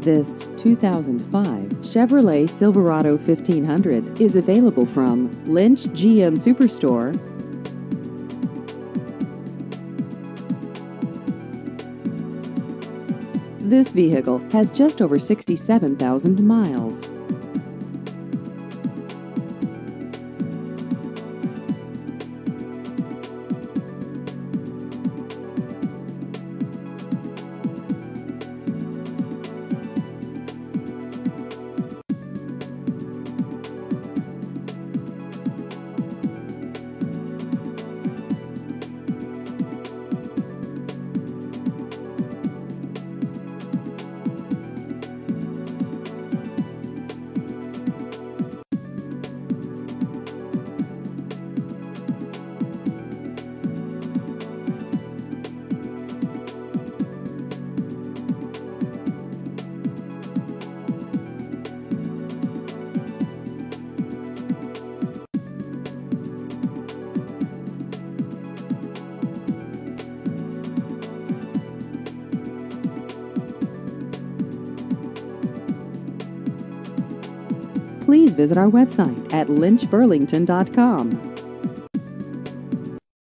This 2005 Chevrolet Silverado 1500 is available from Lynch GM Superstore. This vehicle has just over 67,000 miles. Please visit our website at lynchburlington.com.